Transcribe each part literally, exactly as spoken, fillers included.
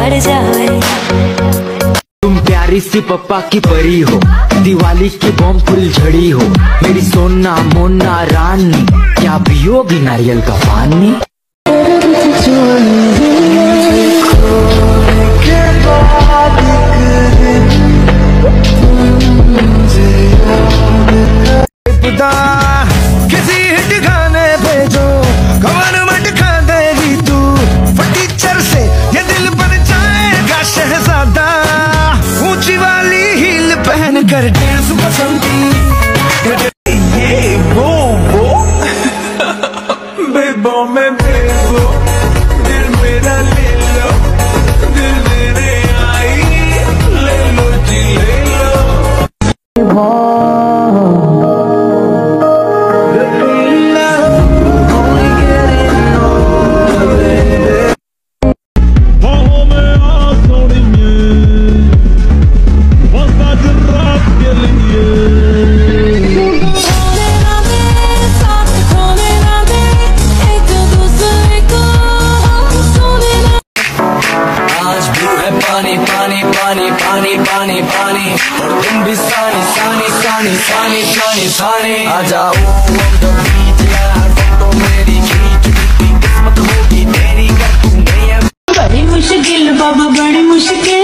बढ़ जाए। तुम प्यारी सी पप्पा की परी हो, दिवाली की बम फुल झड़ी हो, मेरी सोना मोना रानी, क्या पियोगी नारियल का पानी। किसी हिट गाने भेजो कवन मट खा देगी तू, फटीचर से ये दिल बन जाएगा शहजादा, ऊंची वाली हील पहन कर डांस बसंती। ये वो वो बेबो में बेबो, दिल मेरा ले लो, दिल मेरे आई ले लो जी ले लो। पानी पानी पानी पानी पानी पानी और तुम भी सानी सानी सानी सानी सानी सानी आ जाओ तो बीच यार, फोटो मेरी खींच, किस्मत होगी तेरी कर तू नहीं। बड़ी मुश्किल बाबा बड़ी मुश्किल,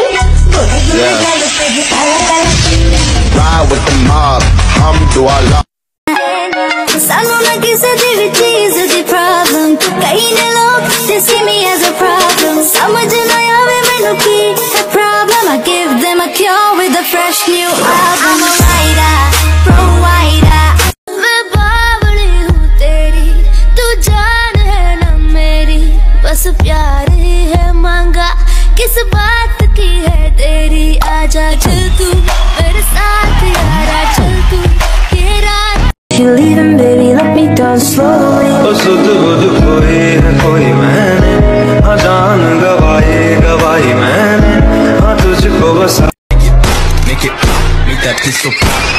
ride with the mob, hum do I love। सानू ना किसी दी चीज दी प्रॉब्लम, कई ने लोग they see me as a problem, समझ ना आवे मैनू की है problem, I give them a cure with a fresh new album। I'm a writer, provider, मैं बावड़ी हूँ तेरी, तू जान है ना मेरी, बस प्यार ही है मांगा, किस बात की है तेरी, आजा चल तू मेरे साथ यारा, चल तू ये रात। You leaving baby, let me down slowly। सुध बुध कोई है कोई मैंने, हाँ जान गवाई गवाई मैंने, हाँ तुझको बस। Make it pop, make that pistol pop।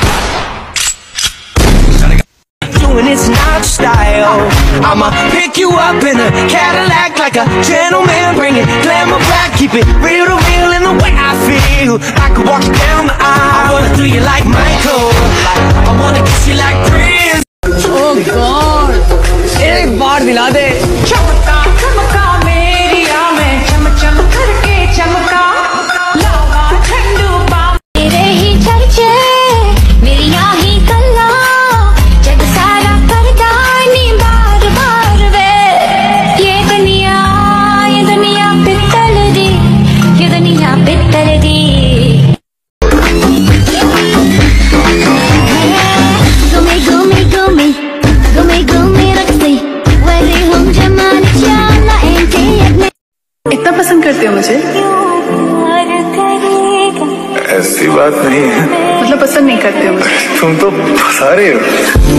Doing it's not style. I'ma pick you up in a Cadillac like a gentleman, bring it glamour back, keep it real to real in the way I feel. I could walk you down the aisle, I wanna do you like Michael, I wanna kiss you like Prince। Oh God, एक बार दिला दे। चमका चमका मेरी आँखें, चम चम करके चमका, लावा ठंडू बाम मेरे ही चर्चे मेरी ही कल्ला, जग सारा करदा नी बार बार वे, ये दुनिया ये दुनिया पित्तल दी, ये दुनिया पित्तल दी। घूमे घूमे घूमे घूमे घूमे रखते वरे हम जमाने चाला एंटे अपने। इतना पसंद करते हो मुझे? ऐसी बात नहीं है, मतलब पसंद नहीं करते हो मुझे? तुम तो फंसा रहे हो।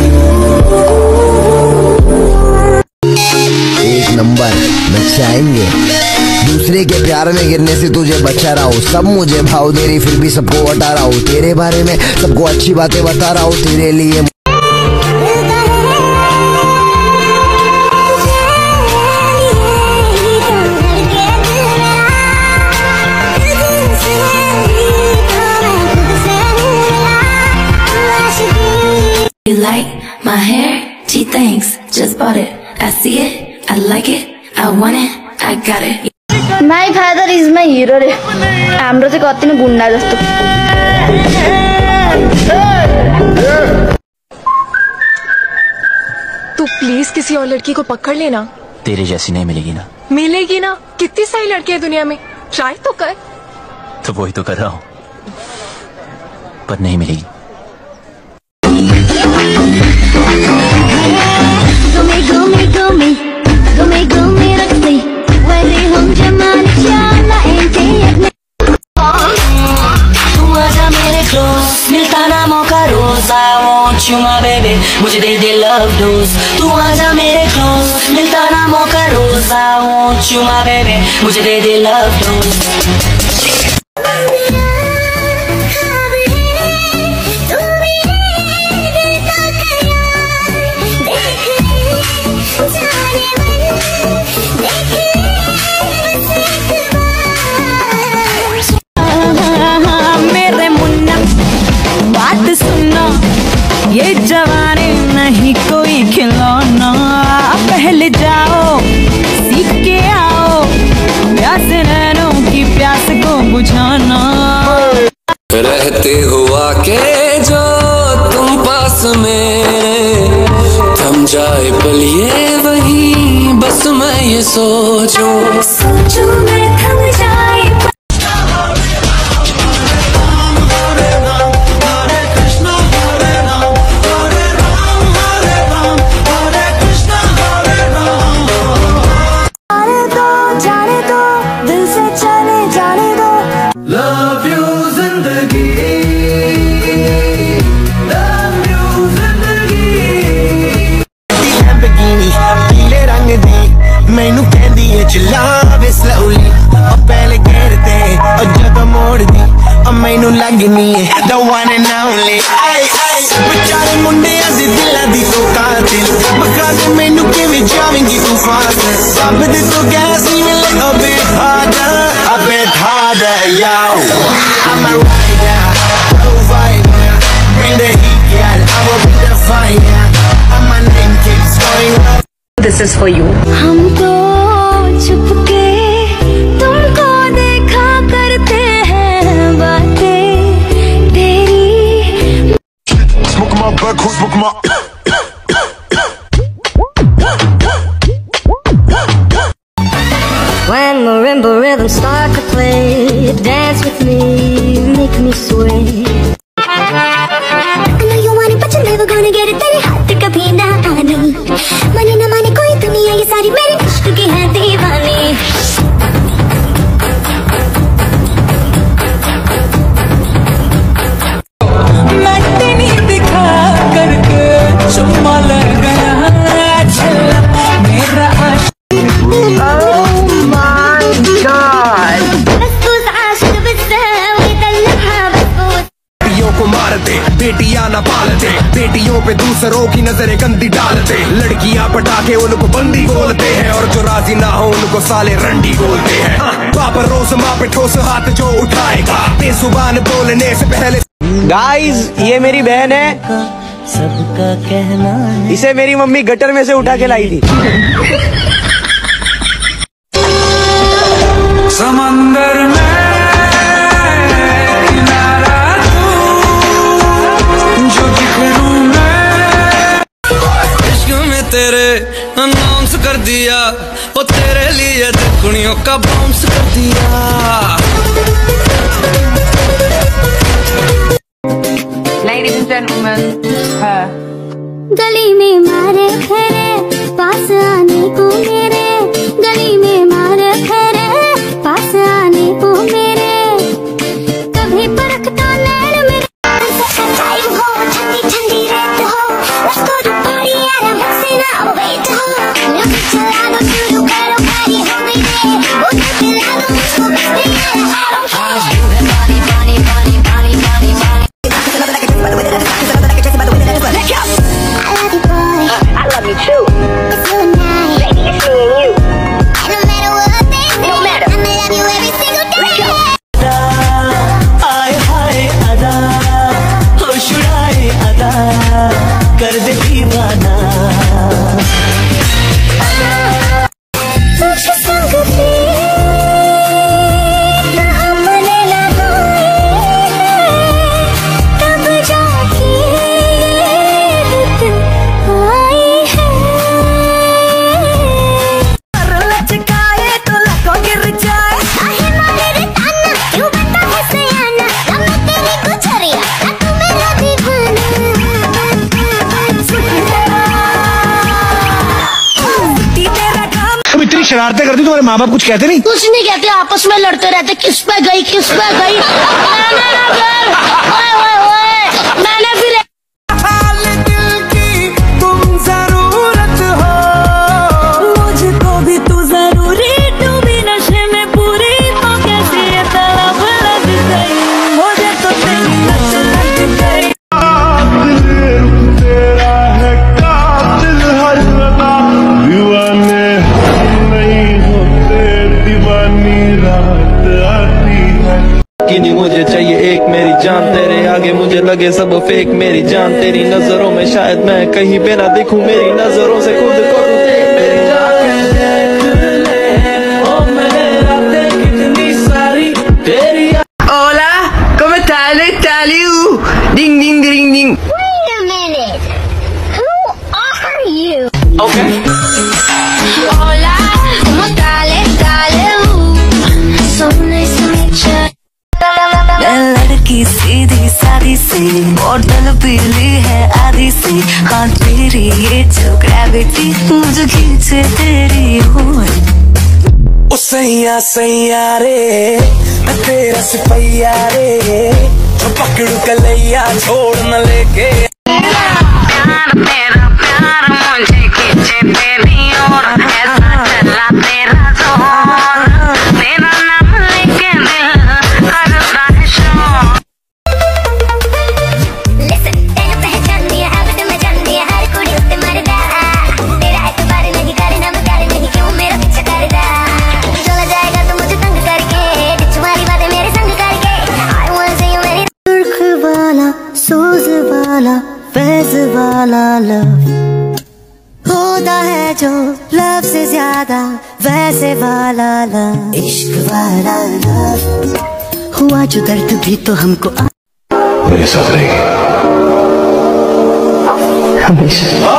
एक नंबर बचाएंगे, दूसरे के प्यार में गिरने से तुझे बचा रहा हूँ, सब मुझे भाव दे रही फिर भी सबको बता रहा हूँ, तेरे बारे में सबको अच्छी बातें बता रहा हूँ तेरे लिए। You like my hair? Gee, thanks. Just bought it. I see it. I like it. I want it. I got it. My father is my hero रे। हाम्रो चाहिँ कति नै गुन्डा जस्तो। तू प्लीज किसी और लड़की को पकड़ लेना। तेरे जैसी नहीं मिलेगी ना। मिलेगी ना, कितनी सारी लड़कियां दुनिया में, ट्राई तो कर। तो वही तो कर रहा हूँ, पर नहीं मिलेगी। घूमे घूमे घूमे घूमे घूमे रखते वरे हम जमाने चाला एंटे अपने। तू आजा मेरे क्लोज, मिलता ना मौका रोज, I want you my baby, मुझे दे दे love dose। तू आजा मेरे क्लोज, मिलता ना मौका रोज, I want you my baby, मुझे दे दे love dose। दीवाना। रहते हुआ के जो तुम पास मेरे, थम जाए पल ये वही, बस मैं ये सोचूं सोचूं मैं थम जाए। जाने दो दिल से चले जाने दो। Love you जिंदगी, love you जिंदगी। लैम्बोर्गिनी पीले रंग दी मैनू कहंदी है चलावे slowly, और पहले गेर ते और जब मोड़ दी और मैनू लगनी है the one and only। बेचारे मुंडियां दे दिलां दी तो कातिल, बखा दे मैनू किवें जावेंगी तू फासल। सब दे तो गैस नहीं like a bit harder, a bit harder, yo। I'm a rider, provider, bring the heat, girl, I will bring the fire, and my name keeps going up। This is for you। हमको छुपके तुमको देखा करते हैं बातें तेरी। Smoke my butt, who smoke my When marimba rhythms start to play, dance with me, make me sway. I know you want it, but you're never gonna get it. तेरे हाथ कभी ना आने, माने ना माने कोई दुनिया ये सारी मेरे इश्क की है दीवानी। मैं तेरी दिखा करके चुम्मा ले गया छल्ला मेरा आशिक। बेटियों को मारते, बेटियां न पालते, बेटियों पे दूसरों की नजरें गंदी डालते, लड़कियां पटा के उनको बंदी बोलते हैं, और जो राजी ना हो उनको साले रंडी बोलते हैं। पापा रोज माँ पे ठोस हाथ जो उठाएगा, बेजुबान बोलने से पहले। गाइस ये मेरी बहन है, सबका कहना है, इसे मेरी मम्मी गटर में से उठा के लाई थी। समंदर में किनारा तू, जो बिखरूं मैं इश्क में तेरे अनाउंस कर दिया, वो तेरे लिए दुनिया का बाउंस कर दिया। Ladies and gentlemen, her। गली में मारे फेरे पास आने को मेरे, गली में मारे फेरे पास आने को मेरे, कभी परखता नैन मेरे। टाइम हो ठंडी ठंडी रात हो, let's go to party यार हमसे ना wait हो, म्यूजिक चला दो शुरू करो पार्टी हो गई रे, उधर पिला दो मुझको बस यार आज तू है पानी पानी पानी पानी पानी पानी। I love you too. It's you and I, Baby, it's me and you. and no matter what they say, No matter. I'ma love you every single day. आए हाय अदा, हो शुराए अदा, कर दे दीवाना। तुझ संग फिर हमने लगाए, तब जाके रुत आई है। लचकाए तो लको गिर जाए, आहे मारे रे ताना, क्यों बता है सयाना, अब मैं तेरी गुजरिया, ना तू मेरा दीवाना। तुम इतनी शरारतें करती, तुम्हारे माँ बाप कुछ कहते नहीं? कुछ नहीं कहते, आपस में लड़ते रहते, किस पे गई किस पे गई। मैंने ना फिर ओए ओए ओए मैंने फिर हाल दिल की तुम जरूरत हो, मुझको भी तू जरूरी, तू भी नशे में पूरी, तो कैसी ये तलब लग गई, मुझे तो तेरी लत लग गई। तेरा है कातिल हर सदा, दीवाने नहीं होते, दीवानी रात आती है। कि नहीं मुझे चाहिए एक मेरी जान, तेरे आगे मुझे लगे सब फेक मेरी जान, तेरी नजरों में शायद मैं कहीं पे ना दिखूं, मेरी नजरों से खुद को तू देख मेरी जान, देख ले ओ मैंने रातें कितनी सारी तेरी। Okay. Hola, ¿cómo dale, dale, uh, so nice to meet you. मैं लड़की सीधी सादी सी, बॉटल पीली है आधी सी, हाँ तेरी ये जो ग्रेविटी मुझे खींचे तेरी ओर। ओ सैया सैया रे, मैं तेरा सिपैया रे, जो पकड़ू कलैया छोड़ न लेके। प्यार तेरा प्यार मुझे खींचे तेरी ओर, ऐसा चला तेरा जोर, तेरा नाम लेके दिल करता है शोर। Listen, तेरे पहचान दिया है, बस मैं जान दिया हर कुड़ी उत्ते मरदा, तेरा एतबार नहीं करना, मैं प्यार नहीं क्यों मेरा पीछा करदा, चला जाएगा तो मुझे तंग करके, तुम्हारी बातें मेरे संग करके, I want you मेरी सुर्ख वाला, सोज वाला, फैज वाला लव होता है जो लव से ज्यादा वैसे वाला लव, इश्क वाला लव हुआ जो दर्द भी तो हमको मेरे साथ रहेगी हमेशा।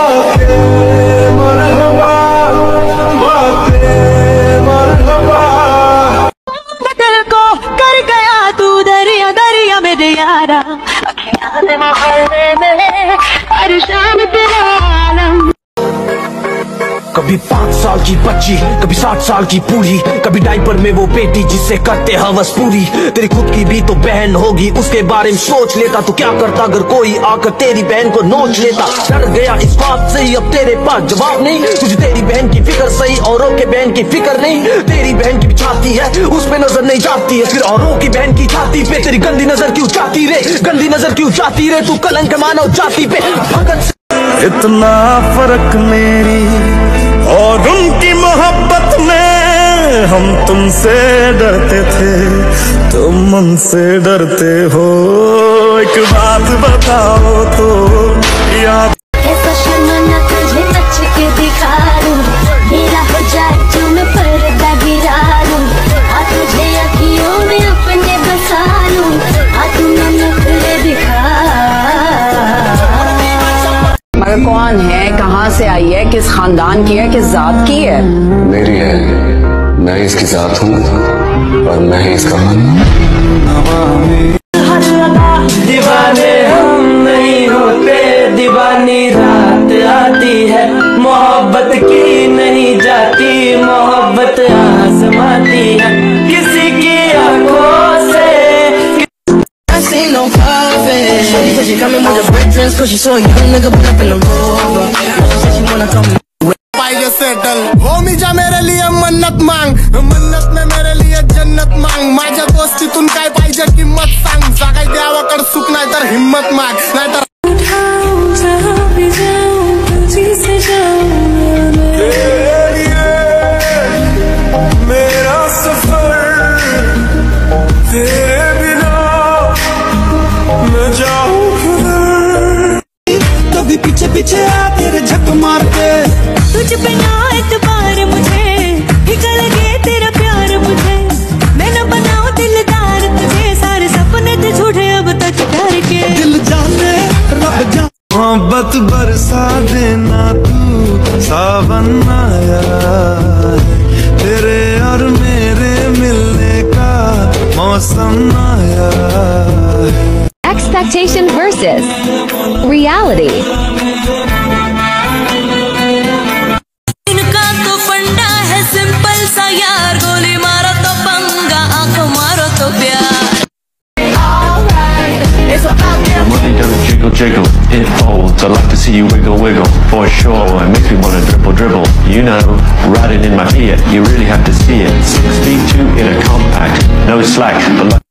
दिल को कर गया तू दरिया दरिया मेरे यारा, अखियाँ से मोहल्ले में हर शाम तेरा आलम। कभी पाँच साल की बच्ची, कभी साठ साल की बूढ़ी, कभी डायपर में वो बेटी जिससे करते हवस पूरी। तेरी खुद की भी तो बहन होगी, उसके बारे में सोच लेता तो क्या करता अगर कोई आकर तेरी बहन को नोच लेता। डर गया इस बात से ही अब तेरे पास जवाब नहीं, तुझे तेरी बहन की फिक्र सही औरों के बहन की फिक्र नहीं। तेरी बहन की छाती है उस पे नजर नहीं जाती है, फिर औरों की बहन की छाती पे तेरी गंदी नजर क्यों जाती रे, गंदी नजर क्यों जाती रे, तू कलंक मानव जाति पे। इतना फर्क मेरी और उनकी मोहब्बत में, हम तुमसे डरते थे तुम मुझसे डरते हो। एक बात बताओ तो याद ऐसा शर्माना तुझे बच के दिखा दूं, मेरा हो जाए जो मैं पर्दा गिरा दूं, आ तुझे अखियों में अपने बसा लूं, आ तू मैं नखरे दिखा। मगर कौन है, कहाँ से आई है, किस खानदान की है, किस जात की है? मेरी है, मैं इसकी जात हूँ और मैं ही इसका खानदान। दीवाने हम नहीं होते, दीवानी रात आती है, मोहब्बत की नहीं जाती, मोहब्बत आजमाती है किसी की आंखों से। I see no profit. Shorty said she coming with a breakfast, cause she saw a young nigga pull up in the Rover. She said she wanna come पाइए सेटल हो मिजा मेरे लिए मन्नत मांग, मन्नत में मेरे लिए जन्नत मांग, माझ्या दोस्तीतून काय पाहिजे किंमत सांग, सकाळी द्यावाकड सुख नाही तर हिम्मत माग, नाही तर मेरा सफर तेरे बिना मैं जाऊं किधर, कभी पीछे पीछे आ तेरे झक मारते, तुझ पे ना एतबार मुझे, फिकर लगे तेरा प्यार मुझे, मैं न बनाऊं दिलदार तुझे, सारे सपने थे झूठे अब तक डर के। दिल जाने रब जाने मोहब्बत बरसा देना तू सावन आया है, तेरे और मेरे मिलने का मौसम आया है। Expectation versus reality. इनका तो फंडा है सिंपल सा यार, गोली मारो तो पंगा, आंख मारो तो प्यार। Money don't jiggle jiggle, it folds. I like to see you wiggle wiggle, for sure. It makes me wanna dribble dribble. You know, riding in my Fiat, you really have to see it. Six feet two in a compact, no slack. But like